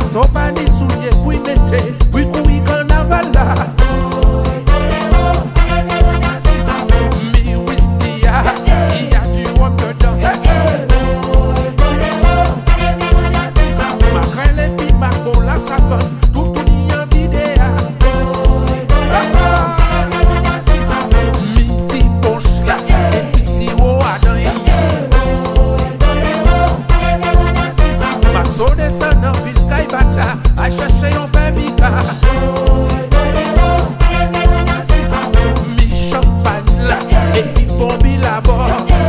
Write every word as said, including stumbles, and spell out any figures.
Sopani soulier qui mette, oui oui carnaval là. Mi whisky ya, il y a du rhum dedans. Makrel et puis margot la savane, tout tout n'y en vidéo. Mi ti ponche là, et puis sirop à dans y. Maxo descend en ville Kaibata, a chercher un pemika. Mi champagne là, et puis bombi là-bas.